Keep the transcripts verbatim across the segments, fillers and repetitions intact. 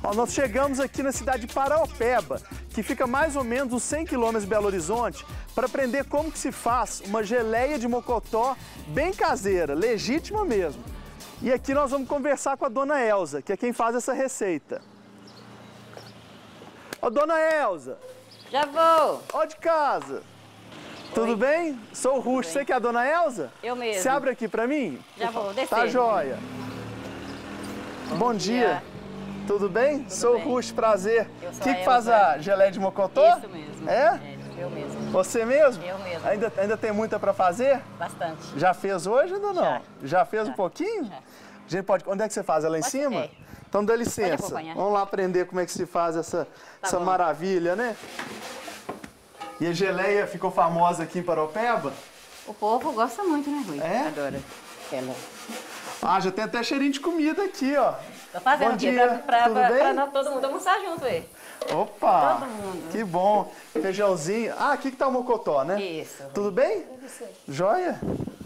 Ó, nós chegamos aqui na cidade de Paraopeba, que fica mais ou menos uns cem quilômetros de Belo Horizonte, para aprender como que se faz uma geleia de mocotó bem caseira, legítima mesmo. E aqui nós vamos conversar com a dona Elza, que é quem faz essa receita. Ô, dona Elza! Já vou! Ó de casa! Tudo bem? Sou o Ruxo. Você que é a dona Elza? Eu mesmo. Você abre aqui pra mim? Já vou, descer. Tá joia. Bom, Bom dia. dia. Tudo bem? Tudo Sou bem. o Ruxo, prazer. Eu sou que a que faz Elza. a geleia de mocotó? Isso mesmo. É? É, eu mesmo. Você mesmo? Eu mesmo. Ainda, ainda tem muita pra fazer? Bastante. Já fez hoje ou não? Já. Já fez Já. um pouquinho? Já. Gente, pode... Onde é que você faz? É lá em Pode cima? ser. Então dá licença. acompanhar. Vamos lá aprender como é que se faz essa, Tá essa bom. maravilha, né? E a geleia ficou famosa aqui em Paraopeba? O povo gosta muito, né, Rui? É? Adora. Ela. Ah, já tem até cheirinho de comida aqui, ó. Tô fazendo Bom aqui dia. pra, pra, Tudo pra, bem? pra nós todo mundo almoçar junto, aí. Opa! Todo mundo. Que bom. Feijãozinho. Ah, aqui que tá o mocotó, né? Isso. Rui. Tudo bem? Joia?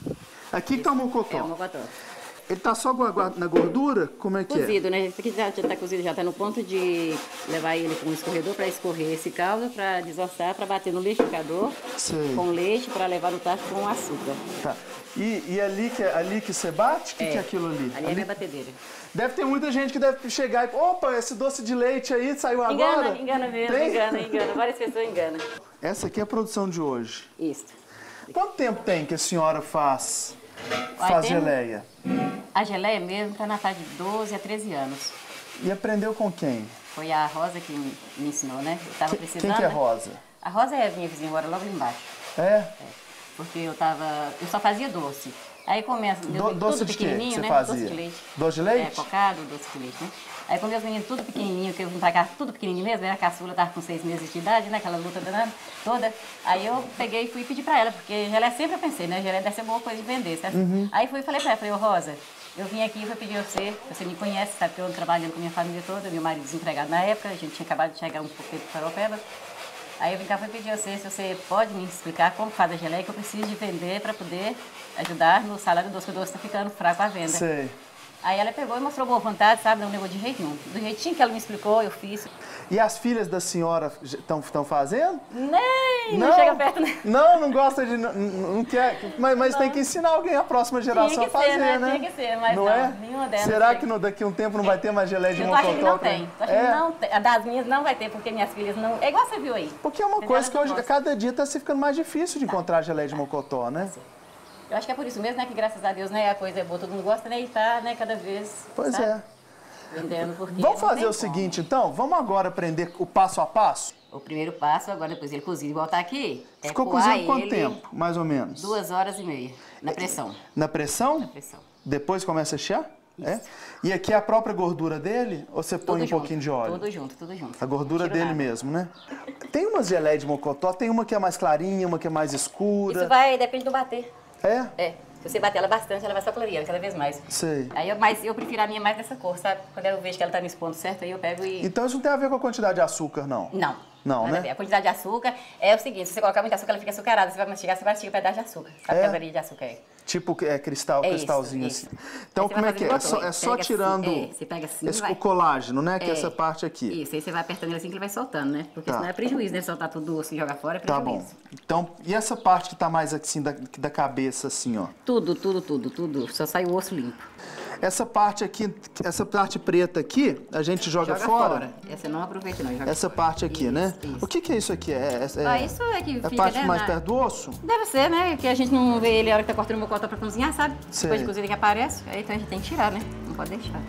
Aqui que tá o mocotó. É o mocotó. Ele tá só gua- gua- na gordura? Como é que Cozido, né? Esse aqui já, já tá cozido, já tá no ponto de levar ele para um escorredor para escorrer esse caldo, para desossar, para bater no liquidificador é? Sei. com leite, para levar no tacho com açúcar. Tá. E, e ali, que, ali que você bate? O que, que é aquilo ali? Ali é a minha batedeira. Deve ter muita gente que deve chegar e... Opa, esse doce de leite aí saiu agora? Engana, engana mesmo, Tem? engana, engana. Várias pessoas enganam. Essa aqui é a produção de hoje. Isso. Quanto tempo tem que a senhora faz, Vai faz ter- geleia? A geleia mesmo tá na faixa de doze a treze anos. E aprendeu com quem? Foi a Rosa que me, me ensinou, né? Eu tava Que- precisando. quem que é né? Rosa? A Rosa é a minha vizinha, mora logo ali embaixo. É? Porque eu tava. Eu só fazia doce. Aí começa. meus Do- meninos doce tudo de quê pequenininho, que você né? fazia? Doce de leite. Doce de leite? É, cocado, doce de leite, né? Aí com meus meninos tudo pequenininho, que eu vim pra cá tudo pequenininho mesmo, era a caçula, tava com seis meses de idade, né? Aquela luta danada toda. Aí eu peguei e fui pedir pra ela, porque geleia sempre eu pensei, né? Geleia deve ser boa coisa de vender, certo? Uhum. Aí fui e falei pra ela, falei, ô Rosa, eu vim aqui pra pedir a você, você me conhece, sabe que eu ando trabalhando com minha família toda, meu marido desempregado na época, a gente tinha acabado de chegar um pouquinho para Paraopeba. Aí eu vim cá e pedir a você se você pode me explicar como faz a geleia, que eu preciso de vender para poder ajudar no salário do doce, que o doce está ficando fraco à venda. Sei. Aí ela pegou e mostrou boa vontade, sabe? Não negou de jeito nenhum. Do jeitinho que ela me explicou, eu fiz. E as filhas da senhora estão fazendo? Nem, não, chega perto, né? Não, não gosta de... Não, não quer... Mas, mas tem que ensinar alguém, a próxima geração, Tinha a que fazer, ser, né? né? Tinha que ser, mas não, é? nenhuma delas Será tem. que no, daqui a um tempo não vai ter mais geleia de Eu tô mocotó? achando que não pra- tem. Tô achando É? que não tem. A das minhas não vai ter, porque minhas filhas não... É igual você viu aí. Porque é uma Tem coisa que várias hoje, propostas. cada dia está se ficando mais difícil de encontrar geleia de mocotó, né? Eu acho que é por isso mesmo, né? Que graças a Deus, né? A coisa é boa, todo mundo gosta, né? E tá, né? Cada vez... Pois sabe? é. Vendendo porque Vamos não fazer tem o como. seguinte, então? Vamos agora aprender o passo a passo? O primeiro passo, agora depois ele cozido igual tá aqui, é Ficou coar cozindo quanto ele tempo, mais ou menos? Duas horas e meia, na pressão. Na pressão? Na pressão. Depois começa a chiar? É? E aqui é a própria gordura dele? Ou você põe Tudo um junto, pouquinho de óleo? Tudo junto, tudo junto. A gordura Tiro dele nada. mesmo, né? Tem umas geleias de mocotó, tem uma que é mais clarinha, uma que é mais escura. Isso vai, depende do bater. É? É, se você bater ela bastante, ela vai só clareando cada vez mais. Sei. Aí eu, mas eu prefiro a minha mais dessa cor, sabe? Quando eu vejo que ela tá nesse ponto certo, aí eu pego e... Então isso não tem a ver com a quantidade de açúcar, não? Não. Não, nada né? a ver. A quantidade de açúcar é o seguinte, se você colocar muito açúcar, ela fica açucarada. Você vai mastigar, você mastiga um pedaço de açúcar. Sabe É? que a varinha de açúcar é? Tipo é, cristal, É cristalzinho isso, assim. isso. Então Aí você como vai é que é? É fazendo só, igual é só pega assim, tirando é, você pega assim, esse, vai. o colágeno, né? Que é É. essa parte aqui. Isso, aí você vai apertando ele assim que ele vai soltando, né? Porque Tá. senão é prejuízo, né? Soltar tudo assim e jogar fora é Tá prejuízo. bom. Então, e essa parte que tá mais assim da, da cabeça, assim, ó? Tudo, tudo, tudo, tudo. Só sai o osso limpo. Essa parte aqui, essa parte preta aqui, a gente joga, fora? Essa eu não aproveita não. Joga Essa fora. parte aqui, Isso, né? Isso. O que que é isso aqui? É, é, Ah, isso é que é a fica, parte né, mais na- perto do osso? Deve ser, né? Que a gente não vê ele a hora que tá cortando o mocotó pra cozinhar, sabe? Sei. Depois de cozinha que aparece, aí então a gente tem que tirar, né? Não pode deixar.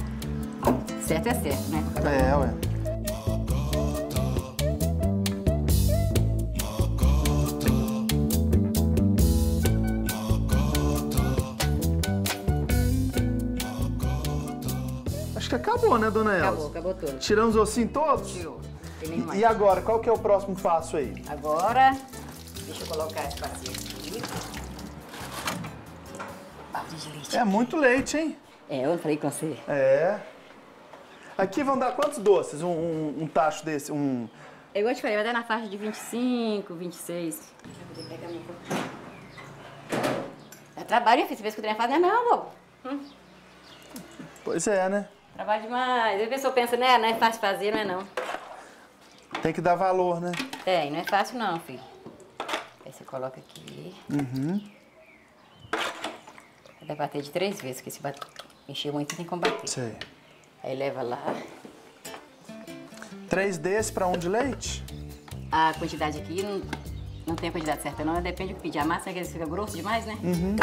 Certo é certo, né? É, ué. Acho que acabou, né, dona Elza? Acabou, acabou tudo. Tiramos os ossinhos todos? Tirou. Tem nenhum mais. E agora, qual que é o próximo passo aí? Agora, deixa eu colocar esse passinho aqui. Balde de leite. É muito leite, hein? É, eu falei com você. É. Aqui vão dar quantos doces? Um, um, um tacho desse? Um... Eu gosto de falar, vai dar na faixa de vinte e cinco, vinte e seis. Deixa eu pegar minha copa. Dá trabalho, hein, filho? Você vê que o trem faz, não é não, bobo. Hum. Pois é, né? Trabalho demais. A pessoa pensa, né, não é fácil fazer, não é não. Tem que dar valor, né? Tem, não é fácil não, filho. Aí você coloca aqui. Uhum. Vai bater de três vezes, porque se bater, encher muito tem como bater. Sei. Aí leva lá. Três desses para um de leite? A quantidade aqui não, não tem a quantidade certa não, depende do que pedir. A massa é que ele fica grosso demais, né? Uhum.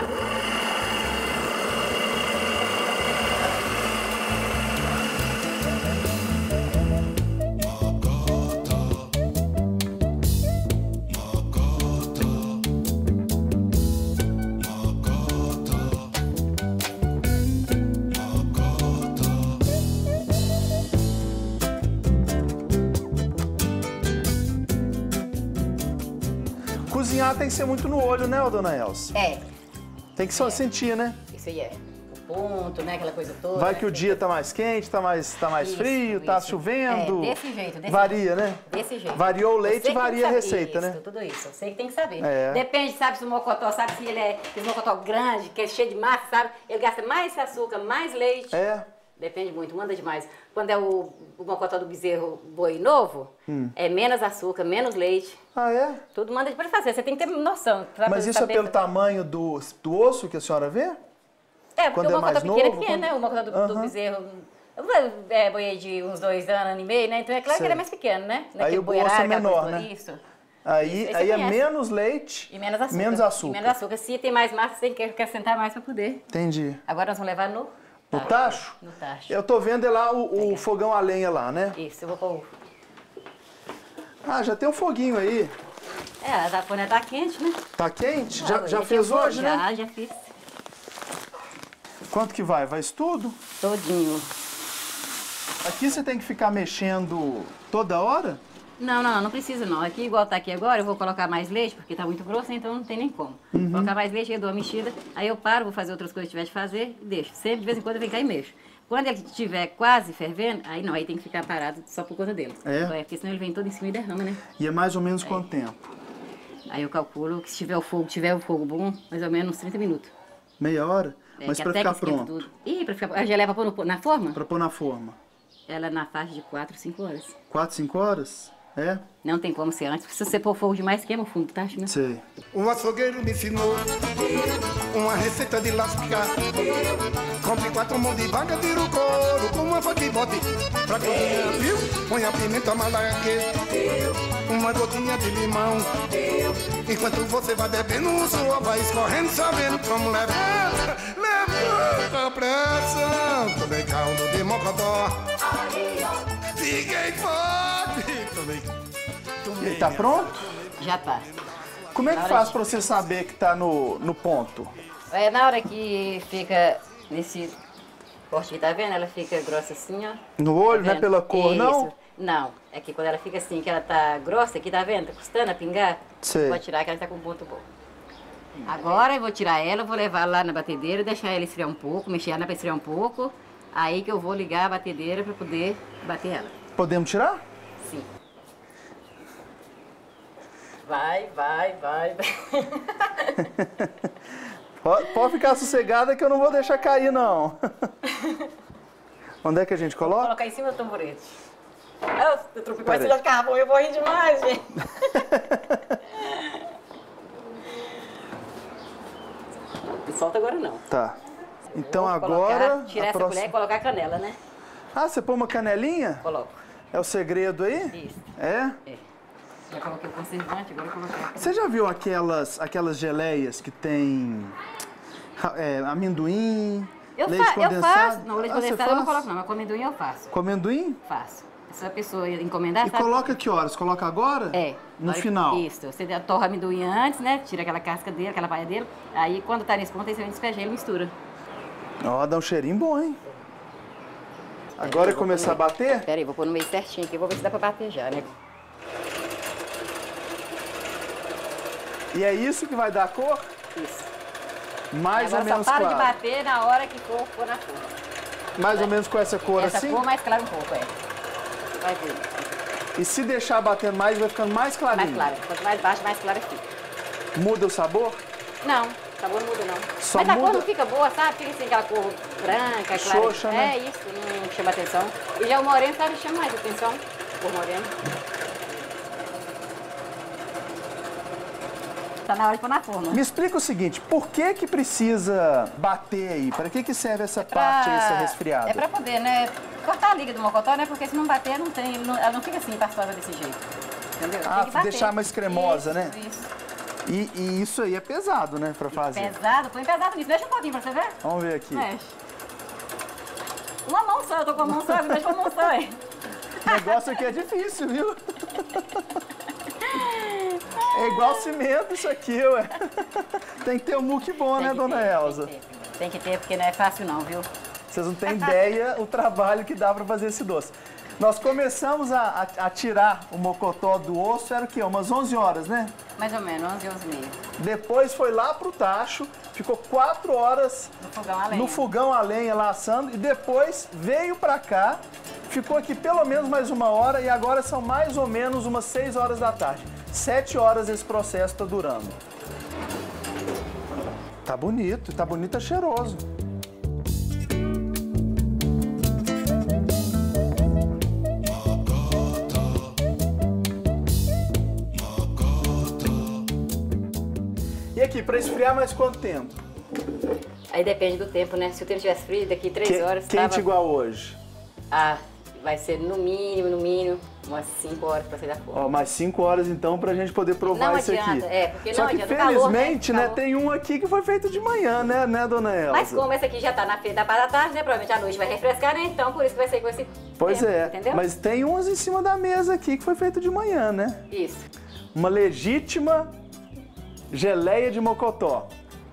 Cozinhar tem que ser muito no olho, né, dona Elsa? É. Tem que só sentir, né? Isso aí é. O ponto, né? Aquela coisa toda. Vai que o né? dia tá mais quente, tá mais, tá mais Isso, frio, tá isso. chovendo. É, desse jeito. Desse Varia, jeito. né? Desse jeito. Variou o Você leite, que tem que varia a saber receita, isso, né? Tudo isso. Você que tem que saber. É. Depende, sabe, se o mocotó, sabe se ele é esse mocotó grande, que é cheio de massa, sabe? Ele gasta mais açúcar, mais leite. É. Depende muito, manda demais. Quando é o, o mocotó do bezerro boi novo, hum. é menos açúcar, menos leite. Ah, é? Tudo manda para fazer, você tem que ter noção. Mas isso é pelo fazer. tamanho do, do osso que a senhora vê? É, porque quando o mocotó é mais pequeno novo, é pequeno, quando... né? O mocotó do, uhum. do bezerro... É, boi de uns dois anos, ano e meio, né? Então é claro Sei. que ele é mais pequeno, né? Aí o osso é menor, né? Isso. Aí, isso, aí é menos leite e menos açúcar. menos açúcar. E menos açúcar. Se tem mais massa, você tem que acrescentar mais para poder. Entendi. Agora nós vamos levar no... No tacho? No tacho. Eu tô vendo é lá o, o fogão a lenha lá, né? Isso, eu vou pôr... Ah, já tem um foguinho aí. É, a panela tá quente, né? Tá quente? Já, Ah, já fez hoje, já, né? Já, já fiz. Quanto que vai? Vai isso tudo? Todinho. Aqui você tem que ficar mexendo toda hora? Não, não, não precisa não. Aqui, igual tá aqui agora, eu vou colocar mais leite, porque tá muito grosso, então não tem nem como. Uhum. Colocar mais leite, eu dou uma mexida, aí eu paro, vou fazer outras coisas que tiver de fazer e deixo. Sempre, de vez em quando, eu venho cá e mexo. Quando ele estiver quase fervendo, aí não, aí tem que ficar parado só por conta dele. É? Porque senão ele vem todo em cima e derrama, né? E é mais ou menos é. quanto tempo? Aí eu calculo que se tiver o fogo, tiver o fogo bom, mais ou menos uns trinta minutos. Meia hora? É, mas pra ficar pronto? Tudo. Ih, pra ficar... A geleia pra pôr no, na forma? Pra pôr na forma. Ela é na faixa de quatro, cinco horas. quatro, cinco horas? É? Não tem como ser antes. Se você pôr fogo demais, queima o fundo, tá? Né? Sei. O açougueiro me ensinou uma receita de lascar. Compre quatro mãos de vaca, tira o couro com uma faca e bote pra cozinhar, viu? Põe a pimenta malagueta, uma gotinha de limão. Enquanto você vai bebendo, o suor vai escorrendo, sabendo como levar. Leva a pressa, tomei caldo de mocotó. Fiquei forte, tomei. E tá pronto? Já tá. Como é que faz pra você saber que tá no, no ponto? É na hora que fica nesse corte que tá vendo, ela fica grossa assim, ó. No olho, tá não é pela cor, Isso. não? Não, é que quando ela fica assim, que ela tá grossa aqui, tá vendo? Tá custando a pingar. Sei. Pode tirar que ela tá com um ponto bom. Agora eu vou tirar ela, vou levar lá na batedeira, deixar ela esfriar um pouco, mexer ela pra esfriar um pouco. Aí que eu vou ligar a batedeira pra poder bater ela. Podemos tirar? Sim. Vai, vai, vai, vai. Pode ficar sossegada que eu não vou deixar cair, não. Onde é que a gente coloca? Vou colocar em cima do tamborete. Eu, eu troquei com esse de carvão, eu vou rir demais, gente. Solta agora não. Tá. Então Vou agora... Colocar, tirar essa próxima... colher e colocar a canela, né? Ah, você põe uma canelinha? Coloco. É o segredo aí? Isso. É? É. Já coloquei o conservante, agora eu coloquei a Você já viu aquelas, aquelas geleias que tem é, amendoim, eu leite fa condensado? Eu faço. Não, leite ah, condensado eu não coloco não, mas com amendoim eu faço. Com amendoim? Faço. Se a pessoa encomendar, E sabe? coloca que horas? Coloca agora? É. No Aí, final? Isso. Você torra o amendoim antes, né? Tira aquela casca dele, aquela baia dele. Aí quando tá nesse ponto, aí você vem despejar e mistura. Ó, dá um cheirinho bom, hein? Agora é começar a bater? Pera aí, vou pôr no meio certinho aqui, vou ver se dá pra bater já, né? E é isso que vai dar a cor? Isso. Mais ou Agora menos só para claro. de bater na hora que for pôr na forma. Mais ou menos com essa cor Essa assim? cor mais clara um pouco, é. Vai ver. E se deixar batendo mais, vai ficando mais clarinho? Mais clara. Quanto mais baixo, mais clara fica. Muda o sabor? Não. O sabor não muda, não. Só Mas a muda... cor não fica boa, sabe? Fica assim, aquela cor branca, clara. Xoxa, né? É isso, não chama atenção. E já o moreno, sabe, chama mais atenção. Cor moreno. Tá na hora de pôr na forma. Me explica o seguinte, por que que precisa bater aí? Para que que serve essa Pra- parte aí, essa resfriada? É pra poder, né, cortar a liga do mocotó, né? Porque se não bater, não tem, não- ela não fica assim, pastosa desse jeito. Entendeu? Ah, Tem que bater. deixar mais cremosa, Isso, né? Isso. E, e isso aí é pesado, né, pra fazer? Pesado, põe pesado nisso. Deixa um pouquinho pra você ver. Vamos ver aqui. Mexe. Uma mão só, eu tô com a mão só, deixa uma mão só aí. O negócio aqui é difícil, viu? É igual cimento isso aqui, ué. Tem que ter um muque bom, Tem né, que dona ter, Elza? Tem que, ter, tem que ter, porque não é fácil não, viu? Vocês não têm ideia o trabalho que dá pra fazer esse doce. Nós começamos a, a- a tirar o mocotó do osso, era o quê? Umas onze horas, né? Mais ou menos, onze, onze e meia. Depois foi lá pro tacho, ficou quatro horas No fogão a lenha. no fogão a lenha lá assando e depois veio pra cá, ficou aqui pelo menos mais uma hora e agora são mais ou menos umas seis horas da tarde. Sete horas esse processo tá durando. Tá bonito, tá bonito, tá cheiroso. E aqui, pra esfriar mais quanto tempo? Aí depende do tempo, né? Se o tempo estivesse frio, daqui três Que- horas... Quente tava- igual hoje. Ah, vai ser no mínimo, no mínimo, umas cinco horas pra sair da forma. Ó, mais cinco horas então pra gente poder provar Não isso aqui. adianta, é, porque Só não que adianta, o calor, né? felizmente, né, Calor. tem um aqui que foi feito de manhã, né, né, dona Elza? Mas como esse aqui já tá na feira da parte da tarde, né? Provavelmente à noite vai refrescar, né? Então por isso que vai ser com esse Pois tempo, é, entendeu? mas tem uns em cima da mesa aqui que foi feito de manhã, né? Isso. Uma legítima geleia de mocotó.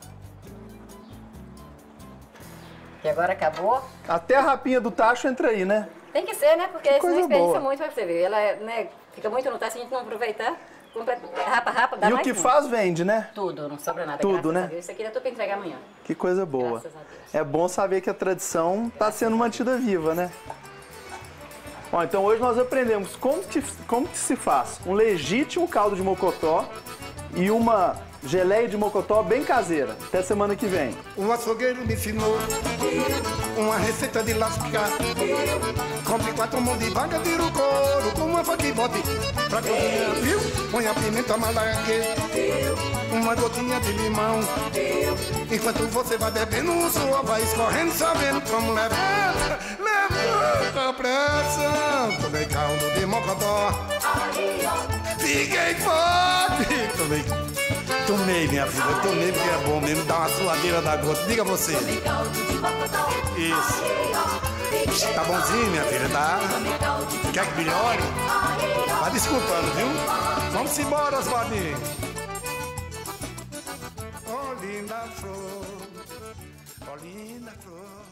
E agora acabou. Até a rapinha do tacho entra aí, né? Tem que ser, né? Porque senão coisa desperdiça boa. muito pra você ver. Ela, né, fica muito no tacho, se a gente não aproveitar, compra, rapa, rapa, dá E o mais que um. faz, vende, né? Tudo, não sobra nada, Tudo, graças né? a Deus. Isso aqui eu tô pra entregar amanhã. Que coisa boa. Graças a Deus. É bom saber que a tradição está sendo mantida viva, né? Bom, então hoje nós aprendemos como que, como que se faz um legítimo caldo de mocotó e uma geleia de mocotó bem caseira. Até semana que vem. O açougueiro me ensinou uma receita de lascar. Compre quatro mãos de vaca, tira o couro com uma faca e bote pra cozinhar, viu? Põe a pimenta malague, uma gotinha de limão. Enquanto você vai bebendo, o suor vai escorrendo, sabendo como levanta, levanta a pressão. Tomei caldo de mocotó, fiquei forte. Tomei, tomei, minha filha, tomei porque é bom mesmo, dá uma suadeira da gota. Diga você. Isso. Tá bonzinho, minha filha, tá? Quer que melhore? Tá desculpando, viu? Vamos embora, Oswaldinho. Oh, linda flor, oh, linda flor.